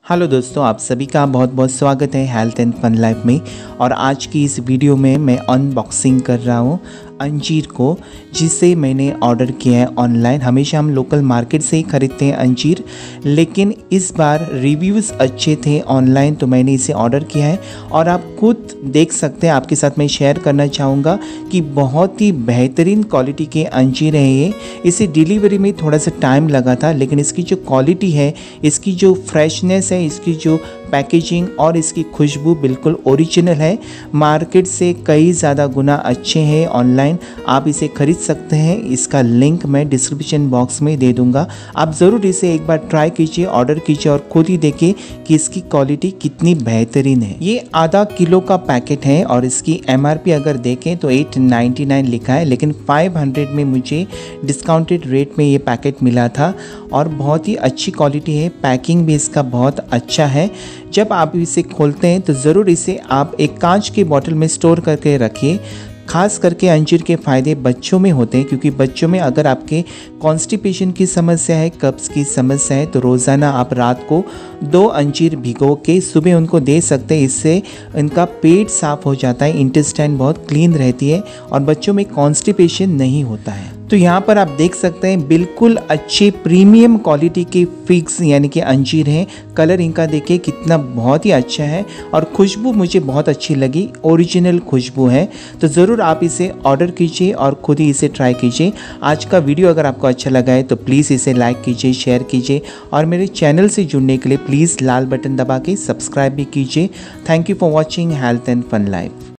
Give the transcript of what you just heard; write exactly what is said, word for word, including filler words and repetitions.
Hello दोस्तों, आप सभी का बहुत बहुत स्वागत है हेल्थ एंड फन लाइफ में। और आज की इस वीडियो में मैं अनबॉक्सिंग कर रहा हूँ अंजीर को, जिसे मैंने ऑर्डर किया है ऑनलाइन। हमेशा हम लोकल मार्केट से ही ख़रीदते हैं अंजीर, लेकिन इस बार रिव्यूज़ अच्छे थे ऑनलाइन तो मैंने इसे ऑर्डर किया है। और आप खुद देख सकते हैं, आपके साथ मैं शेयर करना चाहूँगा कि बहुत ही बेहतरीन क्वालिटी के अंजीर हैं ये। इसे डिलीवरी में थोड़ा सा टाइम लगा था, लेकिन इसकी जो क्वालिटी है, इसकी जो फ्रेशनेस है, इसकी जो पैकेजिंग और इसकी खुशबू बिल्कुल ओरिजिनल है। मार्केट से कई ज़्यादा गुना अच्छे हैं। ऑनलाइन आप इसे खरीद सकते हैं, इसका लिंक मैं डिस्क्रिप्शन बॉक्स में दे दूंगा। आप ज़रूर इसे एक बार ट्राई कीजिए, ऑर्डर कीजिए और खुद ही देखिए कि इसकी क्वालिटी कितनी बेहतरीन है। ये आधा किलो का पैकेट है और इसकी एमआरपी अगर देखें तो एट नाइन्टी नाइन लिखा है, लेकिन फाइव हंड्रेड में मुझे डिस्काउंटेड रेट में ये पैकेट मिला था और बहुत ही अच्छी क्वालिटी है। पैकिंग भी इसका बहुत अच्छा है। जब आप इसे खोलते हैं तो ज़रूर इसे आप एक कांच के बोतल में स्टोर करके रखिए। खास करके अंजीर के फ़ायदे बच्चों में होते हैं, क्योंकि बच्चों में अगर आपके कॉन्स्टिपेशन की समस्या है, कब्ज़ की समस्या है, तो रोज़ाना आप रात को दो अंजीर भिगो के सुबह उनको दे सकते हैं। इससे इनका पेट साफ़ हो जाता है, इंटेस्टाइन बहुत क्लीन रहती है और बच्चों में कॉन्स्टिपेशन नहीं होता है। तो यहाँ पर आप देख सकते हैं बिल्कुल अच्छे प्रीमियम क्वालिटी के फिग्स यानी कि अंजीर हैं। कलर इनका देखिए कितना बहुत ही अच्छा है और खुशबू मुझे बहुत अच्छी लगी, ओरिजिनल खुशबू है। तो ज़रूर आप इसे ऑर्डर कीजिए और खुद ही इसे ट्राई कीजिए। आज का वीडियो अगर आपको अच्छा लगा है तो प्लीज़ इसे लाइक कीजिए, शेयर कीजिए और मेरे चैनल से जुड़ने के लिए प्लीज़ लाल बटन दबा के सब्सक्राइब भी कीजिए। Thank you for watching health and fun life.